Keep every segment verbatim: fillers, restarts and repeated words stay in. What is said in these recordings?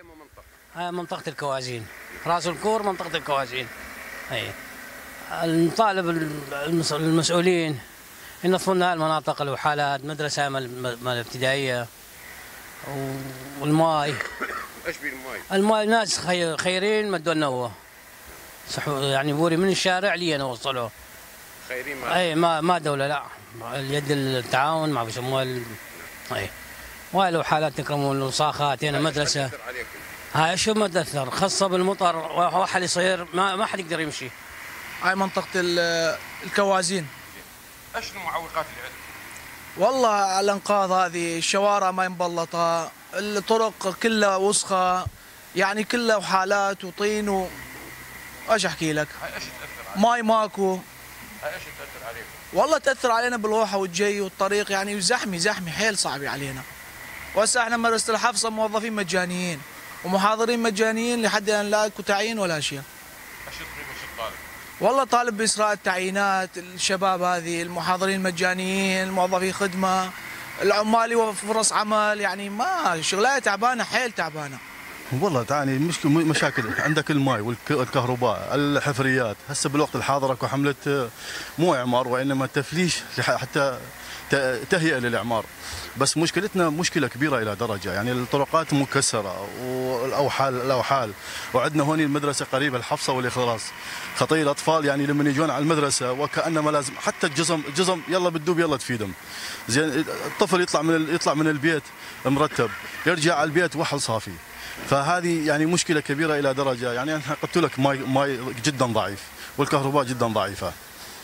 أي منطقة؟ هاي منطقة الكوازين، راس الكور منطقة الكوازين. اي نطالب المس- المسؤولين ينظفوا لنا المناطق الوحالات، مدرسة مال مال الابتدائية والماي. ايش بيه الماي؟ الماي ناس خي- خيرين مدوا لنا هو يعني بوري من الشارع لي انا وصلوه. خيرين ما اي ما ما دولة لا، اليد التعاون ما بيسموها ال... اي وهاي لو حالات تكرمون الوساخات هنا مدرسة. هاي شو ما تأثر خاصة بالمطر وحل يصير ما ما حد يقدر يمشي. هاي منطقة ال- الكوازين. ايش المعوقات اللي عندك؟ والله الانقاض هذه، الشوارع ما مبلطة، الطرق كلها وسخة، يعني كلها وحالات وطين و ايش احكي لك؟ هاي ايش تأثر عليك؟ ماي ماكو. هاي ايش تأثر عليك؟ والله تأثر علينا بالروحة والجي والطريق، يعني زحمة زحمة حيل صعبة علينا. وهسه احنا مدرسة الحفصة موظفين مجانيين ومحاضرين مجانيين لحد الان لا اكو تعيين ولا شيء. ايش تريد ايش الطالب؟ والله طالب بإسراء التعيينات، الشباب هذه المحاضرين المجانيين، الموظفين خدمة، العمال وفرص عمل، يعني ما شغلها تعبانة حيل تعبانة. والله تعاني مشكلة مشاكل، عندك الماء والكهرباء، الحفريات، هسه بالوقت الحاضر اكو حملة مو اعمار وانما تفليش حتى تهيئة للاعمار، بس مشكلتنا مشكلة كبيرة الى درجة، يعني الطرقات مكسرة والاوحال الاوحال، وعندنا هون المدرسة قريبة الحفصة والاخلاص، خطير الاطفال يعني لما يجون على المدرسة وكأنما لازم حتى الجزم جزم يلا بتدوب يلا تفيدهم. زين الطفل يطلع من يطلع من البيت مرتب، يرجع على البيت وحل صافي. فهذه يعني مشكلة كبيرة إلى درجة، يعني أنا قلت لك ماي ماي جدا ضعيف والكهرباء جدا ضعيفة.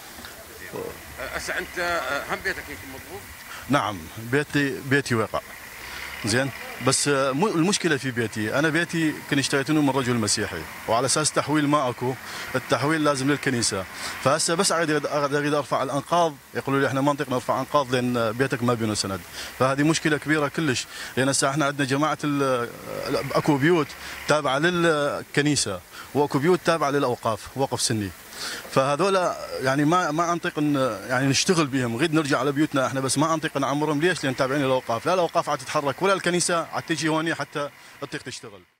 هسه أنت هم بيتك يمكن مضبوط؟ نعم بيتي بيتي وقع. زين بس المشكلة في بيتي، أنا بيتي كنت اشتريته من رجل مسيحي وعلى أساس تحويل ما أكو، التحويل لازم للكنيسة، فهسه بس أريد أريد أرفع الأنقاض، يقولوا لي إحنا ما نطيق نرفع أنقاض لأن بيتك ما بينه سند، فهذه مشكلة كبيرة كلش، لأن هسه إحنا عندنا جماعة أكو بيوت تابعة للكنيسة وأكو بيوت تابعة للأوقاف، وقف سني، فهذولا يعني ما ما نطيق يعني نشتغل بهم، نريد نرجع على بيوتنا احنا بس ما نطيق نعمرهم، ليش؟ لان تابعين الاوقاف، لا الاوقاف عاد تتحرك ولا الكنيسه عاد تجي هون حتى تطيق تشتغل.